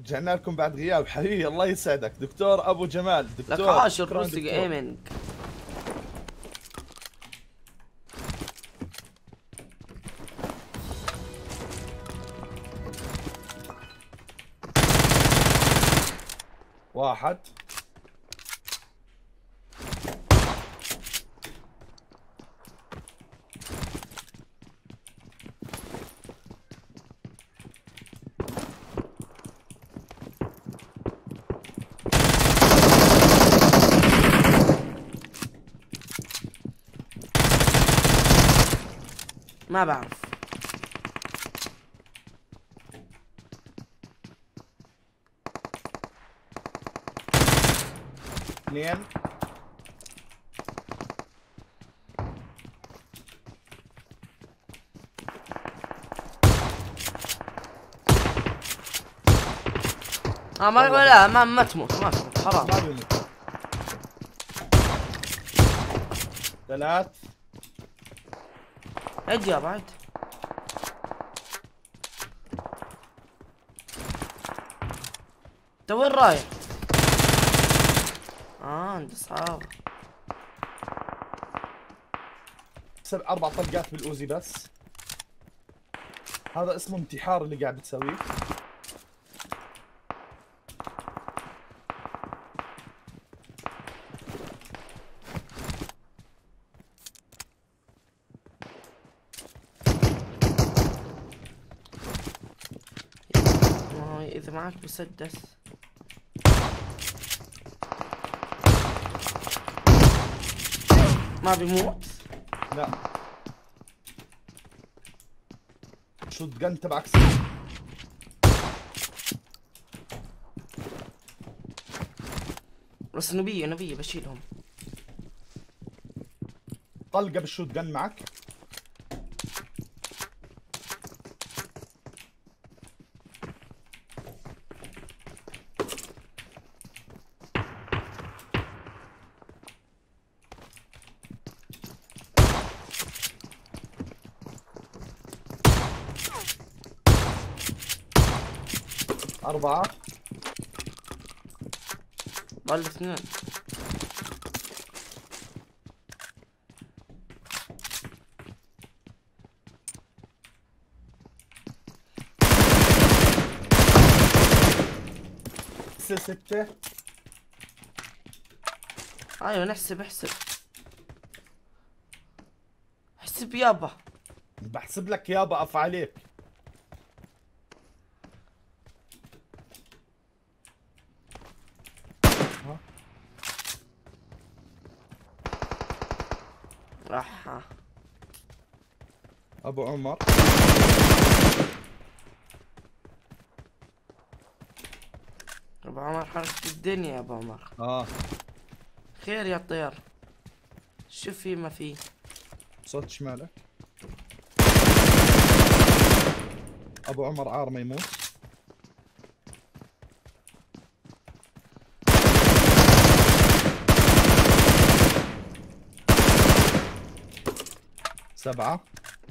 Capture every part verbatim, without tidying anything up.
رجعنا لكم بعد غياب حبيبي. الله يسعدك دكتور ابو جمال. دكتور لك عاش الروسي جيمنج. واحد ما بعرف. اثنين اه ما لا ما ما تموت ما تموت حرام. ما بيموت. ثلاث اجي يا بعد. انت وين رايح؟ اه عند اصحاب. سبع اربع طلقات بالاوزي بس. هذا اسمه انتحار اللي قاعد تسويه. اذا معك مسدس ما بيموت. لا شوت جن تبعك سيء. بس نبيه نبيه بشيلهم. طلقه بالشوت جن معك. أربعة ضل اثنين. ستة. ايوه نحسب احسب احسب يابا. بحسب لك يابا اف عليك. راح ابو عمر ابو عمر حركة الدنيا يا ابو عمر. اه خير يا طير. شوف في ما في. صوت شمالك. ابو عمر عار ما يموت. سبعة.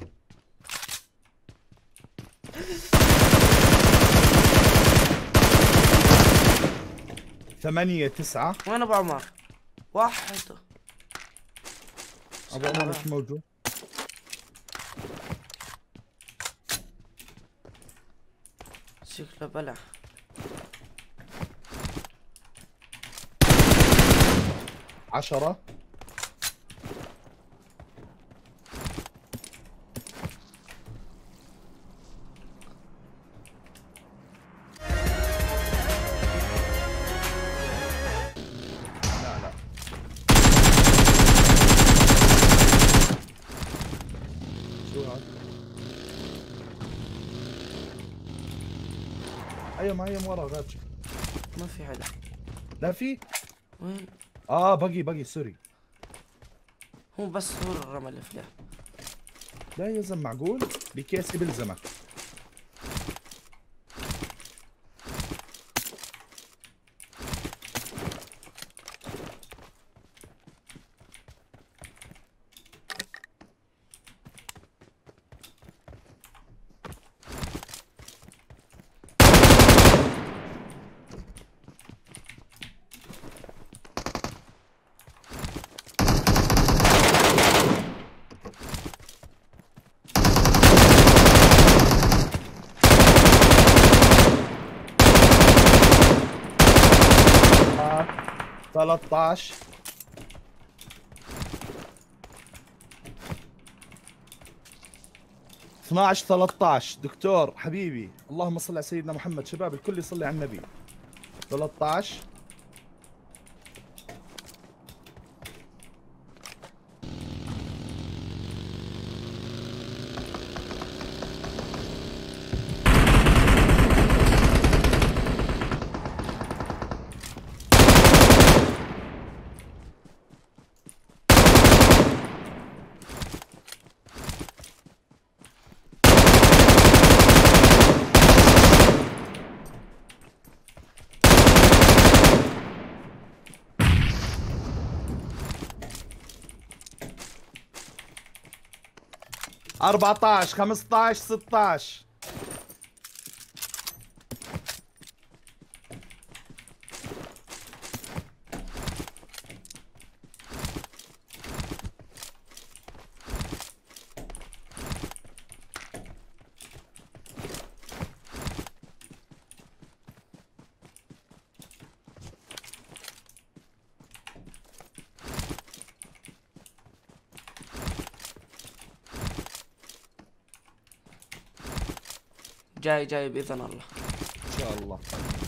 ثمانية تسعة. وين ابو عمر؟ واحد. ابو عمر مش موجود. شكله بلع. عشرة. ايوه معي ورا غاتش. ما في حدا. لا في. وين؟ اه بقي بقي سوري. هو بس هو الرمى اللي فيه. لا يا زلمه معقول بكيسي بلزمك. ثلاثة عشر اثنا عشر ثلاثة عشر. دكتور حبيبي اللهم صل على سيدنا محمد، شباب الكل يصلي على النبي. ثلاثة عشر أربعة عشر خمسة عشر ستة عشر. جاي جاي بإذن الله. إن شاء الله.